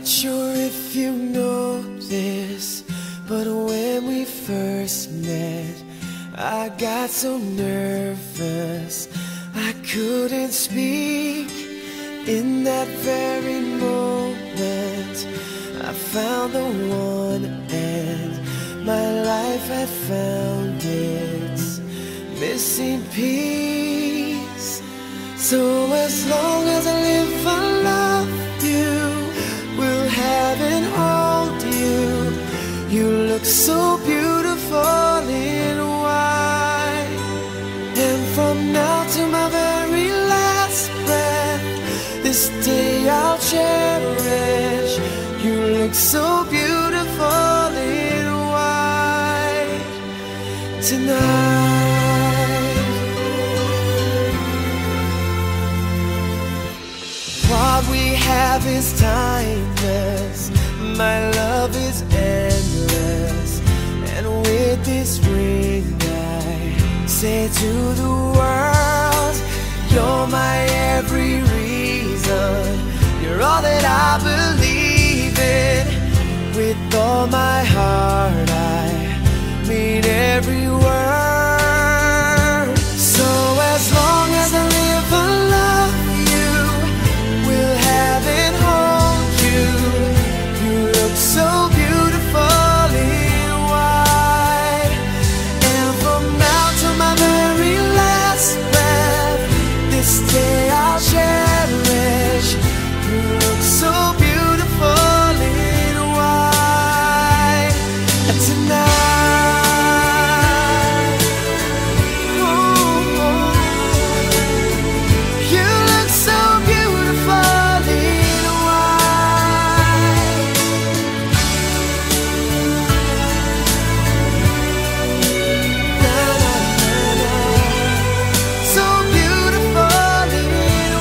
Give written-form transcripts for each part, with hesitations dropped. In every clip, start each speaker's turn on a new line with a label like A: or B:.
A: Not sure if you know this, but when we first met, I got so nervous I couldn't speak. In that very moment, I found the one, and my life had found its missing piece. So as long as I live, I love you, will have and hold you. You look so beautiful in white, and from now to my very last breath, this day I'll cherish. You look so beautiful in white tonight. What we have is timeless, my love is endless, and with this ring I say to the world, you're my every reason, you're all that I believe in. With all my heart I mean every word. So as long as I live, I love you, will have and hold you. You look so beautiful in white, and from now to my very last breath, this day I'll cherish. You look so beautiful in white tonight. Oh, you look so beautiful in white. Na, na, na, na. So beautiful in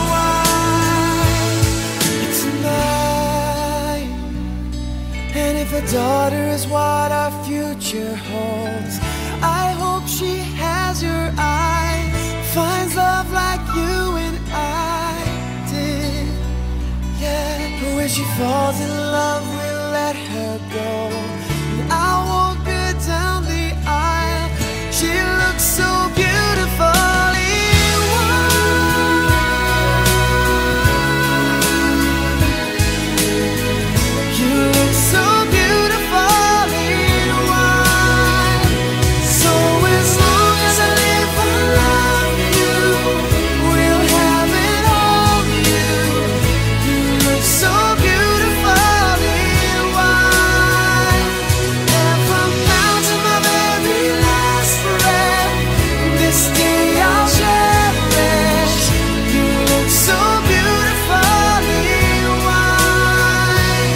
A: white tonight. And if a daughter is what our future holds, I hope she has your eyes, finds love like you and I did. Yeah, but when she falls in love, we'll let her go, and I'll walk her down the aisle. She looks so beautiful in white. You look so beautiful in white. So as long as I live, I love you, will have and hold you. You look so beautiful in white, and from now to my very last breath, this day I'll cherish. You look so beautiful in white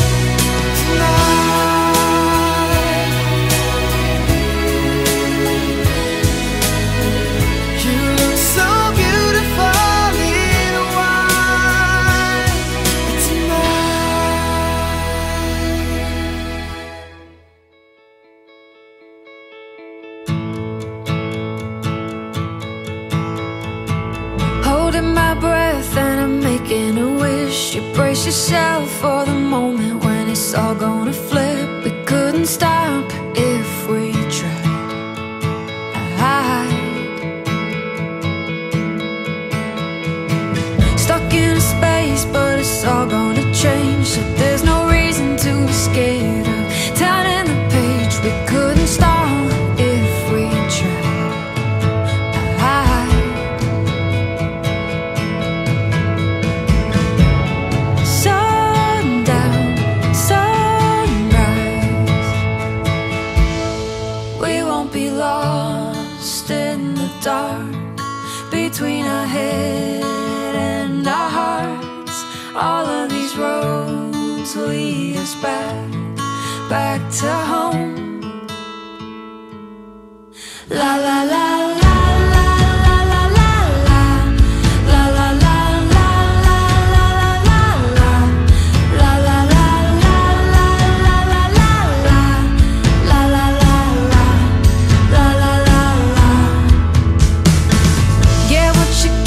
A: tonight. You look so beautiful in white tonight.
B: Holding my breath and I'm making a wish. You brace yourself for the moment when it's all gonna flip. We couldn't stop if we tried. Stuck in a space, but it's all gonna change. So there's no reason to be scared of turning the page. We couldn't stop if we tried. Sundown, sunrise, we won't be lost in the dark between our head and our hearts. All of these roads lead us back to home. La la la la.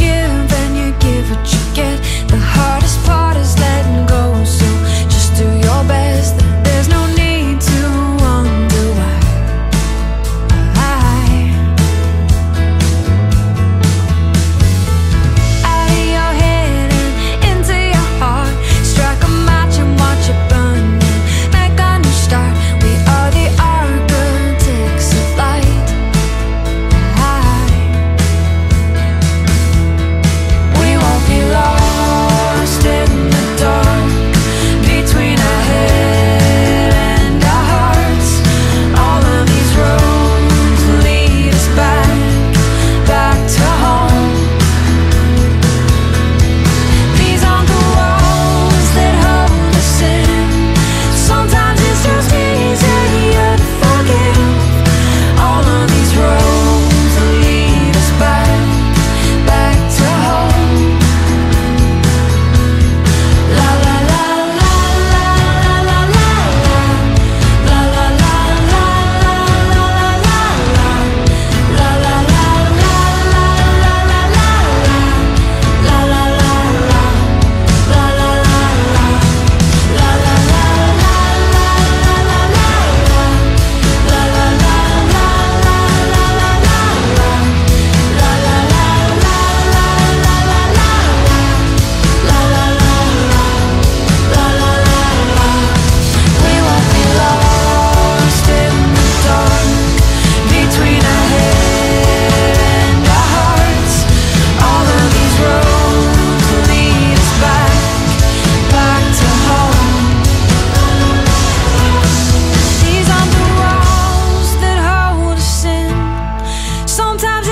C: The hardest part is letting go, so just do your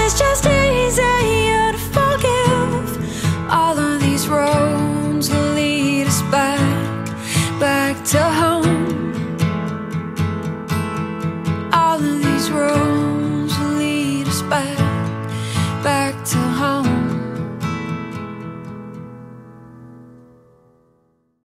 B: it's just easier to forgive. All of these roads will lead us back to home. All of these roads will lead us back to